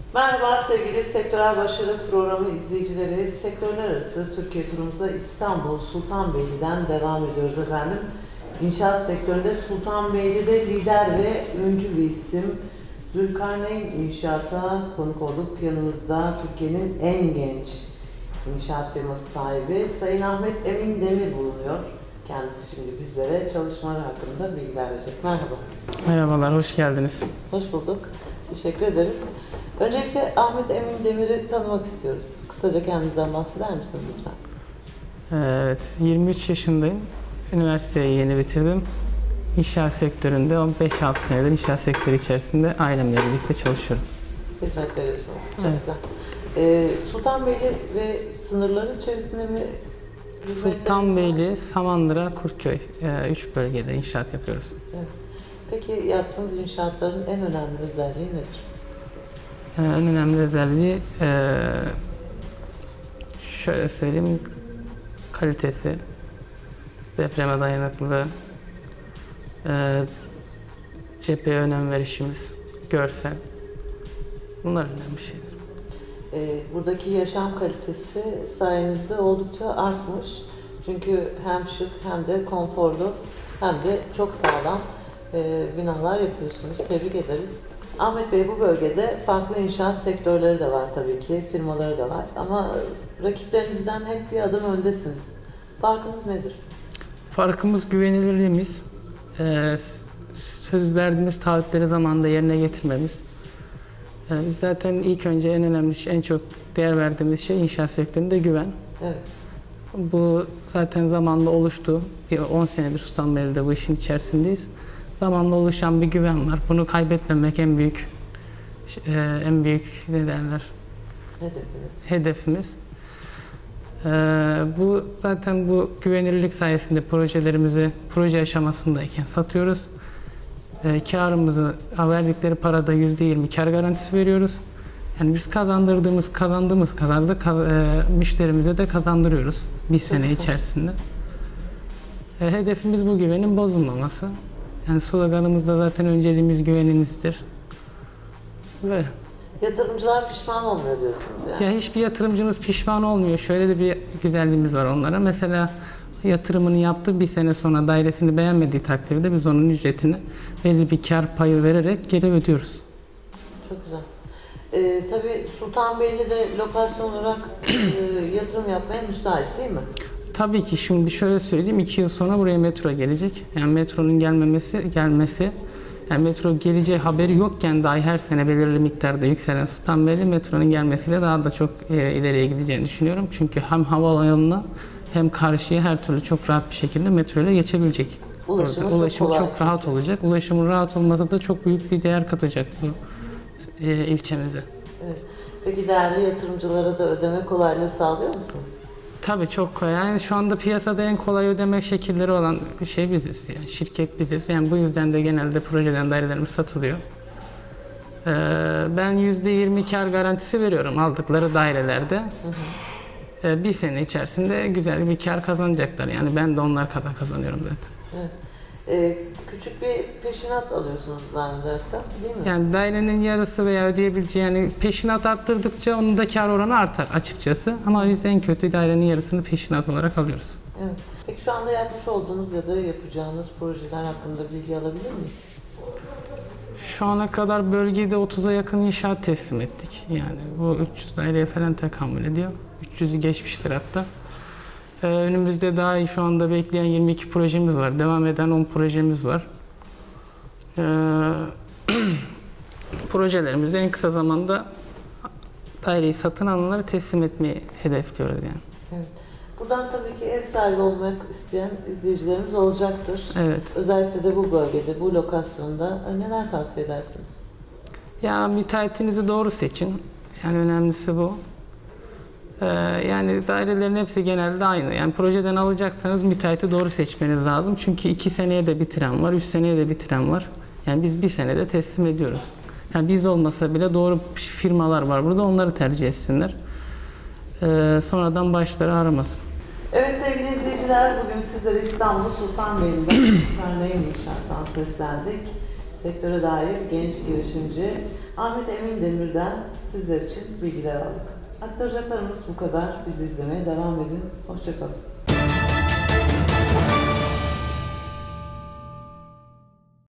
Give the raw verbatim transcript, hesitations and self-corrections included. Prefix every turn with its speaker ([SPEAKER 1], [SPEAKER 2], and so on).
[SPEAKER 1] Merhaba sevgili Sektörel Başarı Programı izleyicileri. Sektörler arası Türkiye turumuza İstanbul Sultanbeyli'den devam ediyoruz efendim. İnşaat sektöründe Sultanbeyli'de lider ve öncü bir isim Zülkarneyn İnşaat'a konuk olduk. Yanımızda Türkiye'nin en genç inşaat firması sahibi Sayın Ahmet Emin Demir bulunuyor. Kendisi şimdi bizlere çalışmalar hakkında bilgiler verecek. Merhaba.
[SPEAKER 2] Merhabalar, hoş geldiniz.
[SPEAKER 1] Hoş bulduk. Teşekkür ederiz. Öncelikle Ahmet Emin Demir'i tanımak istiyoruz. Kısaca kendinizden bahseder misiniz lütfen?
[SPEAKER 2] Evet, yirmi üç yaşındayım. Üniversiteyi yeni bitirdim. İnşaat sektöründe beş altı senedir inşaat sektörü içerisinde ailemle birlikte çalışıyorum.
[SPEAKER 1] Hizmet veriyorsunuz. Çok
[SPEAKER 2] Evet.
[SPEAKER 1] güzel. Ee, Sultanbeyli ve sınırları içerisinde mi?
[SPEAKER 2] Sultanbeyli, Samandıra, Kurtköy. E, üç bölgede inşaat yapıyoruz.
[SPEAKER 1] Evet. Peki yaptığınız inşaatların en önemli özelliği nedir?
[SPEAKER 2] E, en önemli özelliği e, şöyle söyleyeyim, kalitesi, depreme dayanıklılığı, e, cepheye önem verişimiz, görsel. Bunlar önemli şeyler.
[SPEAKER 1] Ee, buradaki yaşam kalitesi sayenizde oldukça artmış. Çünkü hem şık hem de konforlu hem de çok sağlam e, binalar yapıyorsunuz. Tebrik ederiz. Ahmet Bey, bu bölgede farklı inşaat sektörleri de var tabii ki, firmaları da var. Ama rakiplerinizden hep bir adım öndesiniz. Farkınız nedir?
[SPEAKER 2] Farkımız güvenilirliğimiz, e, söz verdiğimiz taahhütleri zamanında yerine getirmemiz. E, biz zaten ilk önce en önemli şey, en çok değer verdiğimiz şey inşaat sektöründe güven.
[SPEAKER 1] Evet.
[SPEAKER 2] Bu zaten zamanla oluştu. Bir on senedir Sultanbeyli'de bu işin içerisindeyiz. Zamanla oluşan bir güven var. Bunu kaybetmemek en büyük e, en büyük ne derler?
[SPEAKER 1] Hedefiniz.
[SPEAKER 2] Hedefimiz. Ee, bu zaten bu güvenilirlik sayesinde projelerimizi proje aşamasındayken satıyoruz. Ee, karımızı verdikleri parada yüzde yirmi kar garantisi veriyoruz. Yani biz kazandırdığımız kazandığımız kadar da e, müşterimize de kazandırıyoruz bir sene içerisinde. E, hedefimiz bu güvenin bozulmaması. Yani sloganımız da zaten önceliğimiz güveninizdir. Ve
[SPEAKER 1] Yatırımcılar pişman olmuyor diyorsunuz yani.
[SPEAKER 2] ya hiçbir yatırımcımız pişman olmuyor. Şöyle de bir güzelliğimiz var onlara. Mesela yatırımını yaptı, bir sene sonra dairesini beğenmediği takdirde biz onun ücretini belli bir kar payı vererek geri ödüyoruz.
[SPEAKER 1] Çok güzel. Ee, tabii Sultanbeyli'de lokasyon olarak e, yatırım yapmaya müsait değil mi?
[SPEAKER 2] Tabii ki şimdi şöyle söyleyeyim, iki yıl sonra buraya metro gelecek. Yani metronun gelmemesi, gelmesi, yani metro geleceği haberi yokken dahi her sene belirli miktarda yükselen Sultanbeyli metronun gelmesiyle daha da çok e, ileriye gideceğini düşünüyorum. Çünkü hem havaalanına hem karşıya her türlü çok rahat bir şekilde metro ile geçebilecek.
[SPEAKER 1] Ulaşımı
[SPEAKER 2] Orada. Ulaşım
[SPEAKER 1] çok,
[SPEAKER 2] çok, çok rahat olacak. Ulaşımın rahat olması da çok büyük bir değer katacak bu e, ilçemize.
[SPEAKER 1] Evet. Peki değerli yatırımcılara da ödeme kolaylığı sağlıyor musunuz?
[SPEAKER 2] Tabii çok kolay. Yani şu anda piyasada en kolay ödeme şekilleri olan bir şey biziz. Yani şirket biziz. Yani bu yüzden de genelde projeden dairelerimiz satılıyor. Ee, ben yüzde yirmi kar garantisi veriyorum aldıkları dairelerde. Hı hı. Ee, bir sene içerisinde güzel bir kar kazanacaklar. Yani ben de onlar kadar kazanıyorum zaten.
[SPEAKER 1] Evet. Ee, küçük bir peşinat alıyorsunuz zannedersem, değil mi?
[SPEAKER 2] Yani dairenin yarısı veya ödeyebileceği, yani peşinat arttırdıkça onun da kar oranı artar açıkçası. Ama biz en kötü dairenin yarısını peşinat olarak alıyoruz.
[SPEAKER 1] Evet. Peki şu anda yapmış olduğunuz ya da yapacağınız projeler hakkında bilgi alabilir miyiz?
[SPEAKER 2] Şu ana kadar bölgede otuza yakın inşaat teslim ettik. Yani bu üç yüz daireye falan tekamül ediyor. üç yüzü geçmiştir hatta. Ee, önümüzde daha iyi şu anda bekleyen yirmi iki projemiz var. Devam eden on projemiz var. Ee, projelerimizi en kısa zamanda daireyi satın alanlara teslim etmeyi hedefliyoruz yani.
[SPEAKER 1] Evet. Buradan tabii ki ev sahibi olmak isteyen izleyicilerimiz olacaktır.
[SPEAKER 2] Evet.
[SPEAKER 1] Özellikle de bu bölgede, bu lokasyonda neler tavsiye edersiniz?
[SPEAKER 2] Ya müteahhitinizi doğru seçin. Yani önemlisi bu. Ee, yani dairelerin hepsi genelde aynı. Yani projeden alacaksanız müteahhiti doğru seçmeniz lazım. Çünkü iki seneye de bitiren var, üç seneye de bitiren var. Yani biz bir senede teslim ediyoruz. Yani biz olmasa bile doğru firmalar var burada, onları tercih etsinler. Ee, sonradan başları aramasın.
[SPEAKER 1] Evet sevgili izleyiciler, bugün sizlere İstanbul Sultanbeyli'den Zülkarneyn İnşaat'tan seslendik. sektöre dair genç girişimci Ahmet Emin Demir'den sizler için bilgiler aldık. Aktaracaklarımız bu kadar. Bizi izlemeye devam edin. Hoşça kalın.